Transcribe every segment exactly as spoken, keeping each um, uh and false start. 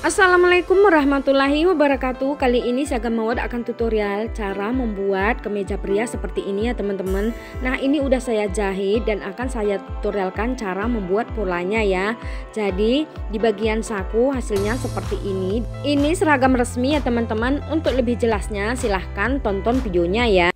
Assalamualaikum warahmatullahi wabarakatuh. Kali ini saya akan membuat akan tutorial cara membuat kemeja pria seperti ini ya teman-teman. Nah, ini udah saya jahit dan akan saya tutorialkan cara membuat polanya ya. Jadi di bagian saku hasilnya seperti ini. Ini seragam resmi ya teman-teman. Untuk lebih jelasnya silahkan tonton videonya ya.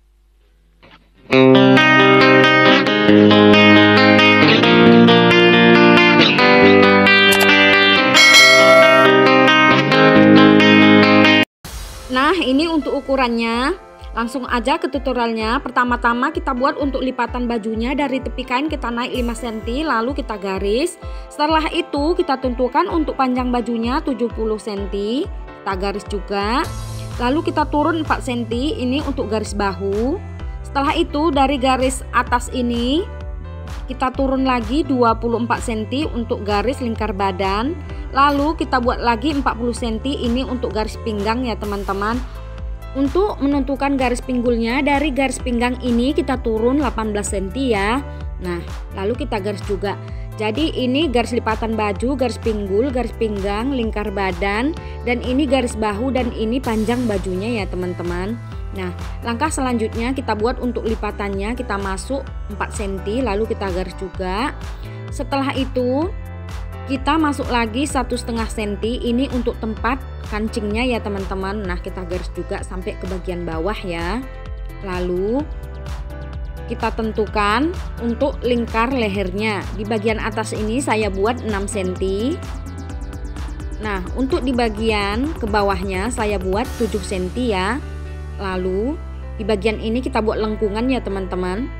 Nah, ini untuk ukurannya. Langsung aja ke tutorialnya. Pertama-tama kita buat untuk lipatan bajunya. Dari tepi kain kita naik lima sentimeter, lalu kita garis. Setelah itu kita tentukan untuk panjang bajunya tujuh puluh sentimeter. Kita garis juga. Lalu kita turun empat sentimeter, ini untuk garis bahu. Setelah itu dari garis atas ini kita turun lagi dua puluh empat sentimeter untuk garis lingkar badan. Lalu kita buat lagi empat puluh sentimeter, ini untuk garis pinggang ya teman-teman. Untuk menentukan garis pinggulnya, dari garis pinggang ini kita turun delapan belas sentimeter ya. Nah, lalu kita garis juga. Jadi ini garis lipatan baju, garis pinggul, garis pinggang, lingkar badan, dan ini garis bahu, dan ini panjang bajunya ya teman-teman. Nah, langkah selanjutnya kita buat untuk lipatannya. Kita masuk empat sentimeter, lalu kita garis juga. Setelah itu kita masuk lagi satu setengah sentimeter, ini untuk tempat kancingnya ya teman-teman. Nah, kita garis juga sampai ke bagian bawah ya. Lalu kita tentukan untuk lingkar lehernya. Di bagian atas ini saya buat enam sentimeter. Nah, untuk di bagian ke bawahnya saya buat tujuh sentimeter ya. Lalu di bagian ini kita buat lengkungan ya teman-teman.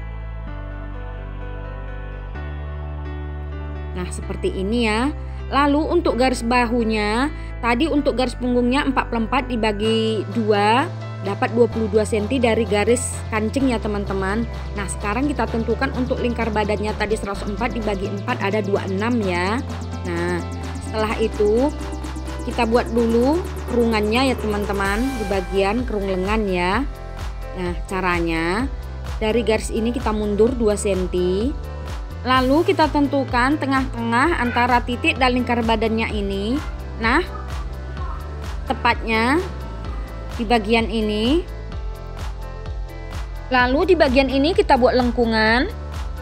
Nah, seperti ini ya. Lalu untuk garis bahunya, tadi untuk garis punggungnya empat puluh empat dibagi dua dapat dua puluh dua sentimeter dari garis kancing ya teman-teman. Nah, sekarang kita tentukan untuk lingkar badannya, tadi seratus empat dibagi empat ada dua puluh enam ya. Nah, setelah itu kita buat dulu kerungannya ya teman-teman, di bagian kerung lengan ya. Nah, caranya dari garis ini kita mundur dua sentimeter. Lalu kita tentukan tengah-tengah antara titik dan lingkar badannya ini. Nah, tepatnya di bagian ini. Lalu di bagian ini kita buat lengkungan.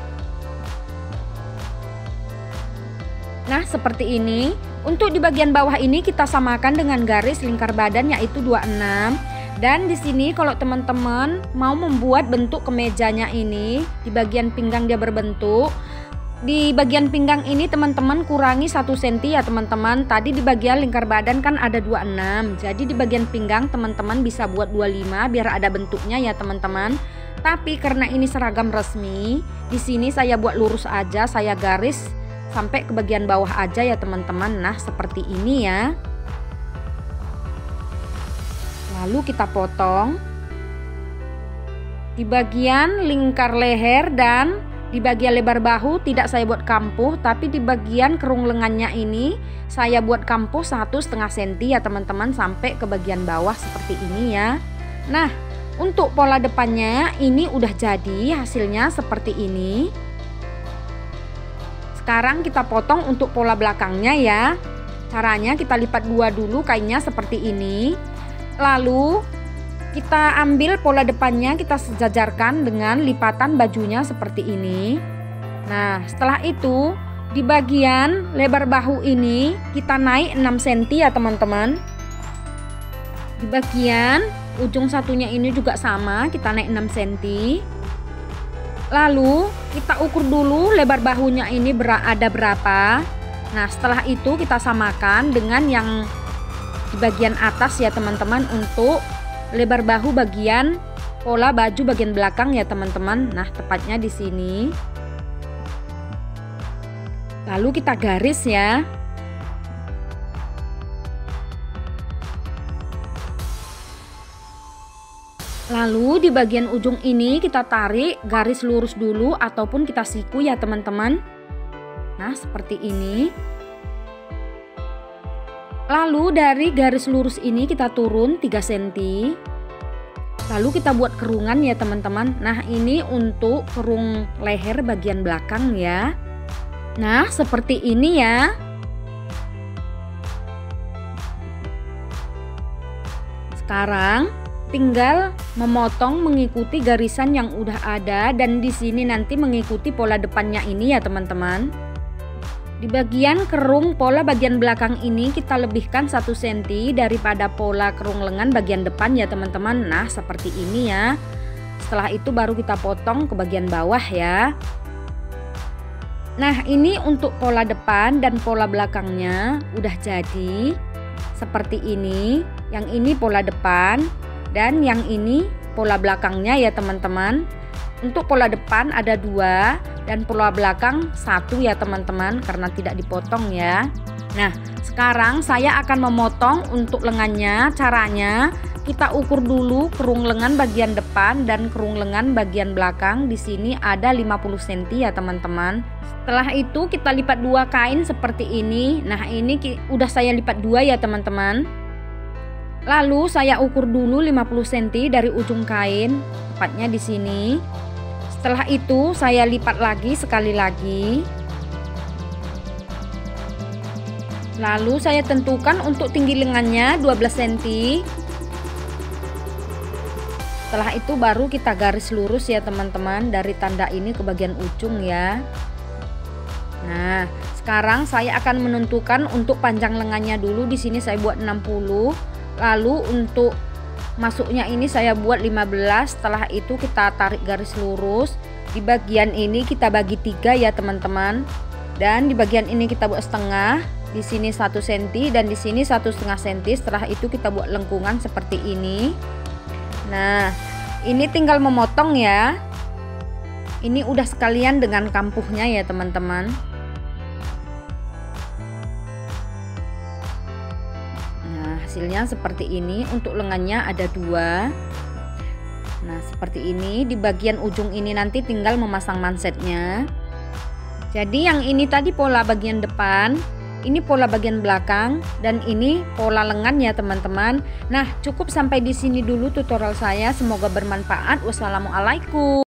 Nah, seperti ini. Untuk di bagian bawah ini kita samakan dengan garis lingkar badan yaitu dua puluh enam. Dan di sini kalau teman-teman mau membuat bentuk kemejanya ini, di bagian pinggang dia berbentuk. Di bagian pinggang ini teman-teman kurangi satu sentimeter ya teman-teman. Tadi di bagian lingkar badan kan ada dua puluh enam. Jadi di bagian pinggang teman-teman bisa buat dua puluh lima biar ada bentuknya ya teman-teman. Tapi karena ini seragam resmi, di sini saya buat lurus aja, saya garis sampai ke bagian bawah aja ya teman-teman. Nah, seperti ini ya. Lalu kita potong di bagian lingkar leher dan di bagian lebar bahu tidak saya buat kampuh, tapi di bagian kerung lengannya ini saya buat kampuh satu setengah sentimeter ya teman-teman sampai ke bagian bawah seperti ini ya. Nah, untuk pola depannya ini udah jadi, hasilnya seperti ini. Sekarang kita potong untuk pola belakangnya ya. Caranya kita lipat dua dulu kainnya seperti ini. Lalu kita ambil pola depannya, kita sejajarkan dengan lipatan bajunya seperti ini. Nah, setelah itu di bagian lebar bahu ini kita naik enam sentimeter ya teman-teman. Di bagian ujung satunya ini juga sama, kita naik enam sentimeter. Lalu kita ukur dulu lebar bahunya ini ada berapa. Nah, setelah itu kita samakan dengan yang di bagian atas ya teman-teman untuk lebar bahu bagian pola baju bagian belakang ya teman-teman. Nah, tepatnya di sini. Lalu kita garis ya. Lalu di bagian ujung ini kita tarik garis lurus dulu ataupun kita siku ya teman-teman. Nah, seperti ini. Lalu dari garis lurus ini kita turun tiga sentimeter. Lalu kita buat kerungan ya teman-teman. Nah, ini untuk kerung leher bagian belakang ya. Nah, seperti ini ya. sekarang tinggal memotong mengikuti garisan yang udah ada, dan di sini nanti mengikuti pola depannya ini ya teman-teman. Di bagian kerung pola bagian belakang ini kita lebihkan satu sentimeter daripada pola kerung lengan bagian depan ya teman-teman. Nah seperti ini ya. Setelah itu baru kita potong ke bagian bawah ya. Nah ini untuk pola depan dan pola belakangnya udah jadi seperti ini. Yang ini pola depan dan yang ini pola belakangnya ya teman-teman. Untuk pola depan ada dua dan pola belakang satu ya teman-teman, karena tidak dipotong ya. Nah sekarang saya akan memotong untuk lengannya. Caranya kita ukur dulu kerung lengan bagian depan dan kerung lengan bagian belakang. Di sini ada lima puluh sentimeter ya teman-teman. Setelah itu kita lipat dua kain seperti ini. Nah ini udah saya lipat dua ya teman-teman. Lalu saya ukur dulu lima puluh sentimeter dari ujung kain, tepatnya di sini. Setelah itu saya lipat lagi sekali lagi. Lalu saya tentukan untuk tinggi lengannya dua belas sentimeter. Setelah itu baru kita garis lurus ya teman-teman, dari tanda ini ke bagian ujung ya. Nah, sekarang saya akan menentukan untuk panjang lengannya dulu. Di sini saya buat enam puluh. Lalu untuk masuknya ini saya buat lima belas. Setelah itu kita tarik garis lurus. Di bagian ini kita bagi tiga ya teman-teman. Dan di bagian ini kita buat setengah. Di sini satu sentimeter dan di sini satu setengah sentimeter. Setelah itu kita buat lengkungan seperti ini. Nah, ini tinggal memotong ya. Ini udah sekalian dengan kampuhnya ya teman-teman. Hasilnya seperti ini. Untuk lengannya ada dua. Nah seperti ini. Di bagian ujung ini nanti tinggal memasang mansetnya. Jadi yang ini tadi pola bagian depan, ini pola bagian belakang, dan ini pola lengan ya teman-teman. Nah cukup sampai di sini dulu tutorial saya. Semoga bermanfaat. Wassalamualaikum.